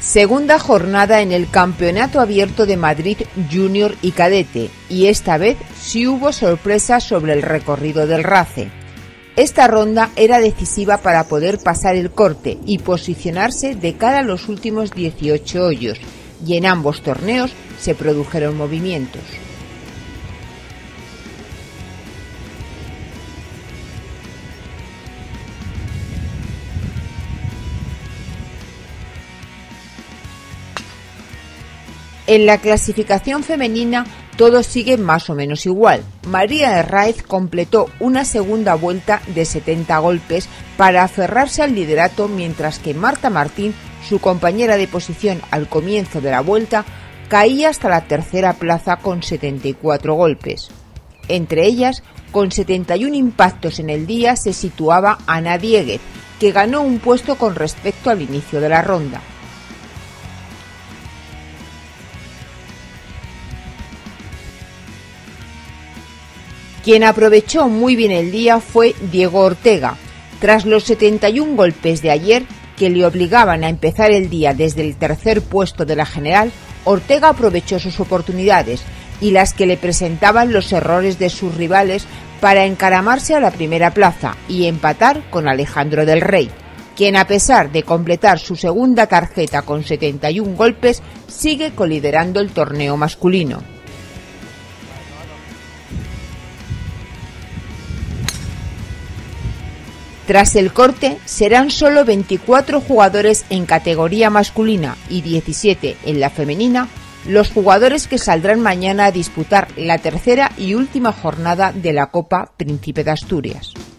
Segunda jornada en el Campeonato Abierto de Madrid Junior y Cadete, y esta vez sí hubo sorpresas sobre el recorrido del RACE. Esta ronda era decisiva para poder pasar el corte y posicionarse de cara a los últimos 18 hoyos, y en ambos torneos se produjeron movimientos. En la clasificación femenina todo sigue más o menos igual. María Herráez completó una segunda vuelta de 70 golpes para aferrarse al liderato, mientras que Marta Martín, su compañera de posición al comienzo de la vuelta, caía hasta la tercera plaza con 74 golpes. Entre ellas, con 71 impactos en el día, se situaba Ana Dieguez, que ganó un puesto con respecto al inicio de la ronda. Quien aprovechó muy bien el día fue Diego Ortega. Tras los 71 golpes de ayer, que le obligaban a empezar el día desde el tercer puesto de la general, Ortega aprovechó sus oportunidades y las que le presentaban los errores de sus rivales para encaramarse a la primera plaza y empatar con Alejandro del Rey, quien, a pesar de completar su segunda tarjeta con 71 golpes, sigue coliderando el torneo masculino. Tras el corte, serán solo 24 jugadores en categoría masculina y 17 en la femenina los jugadores que saldrán mañana a disputar la tercera y última jornada de la Copa Príncipe de Asturias.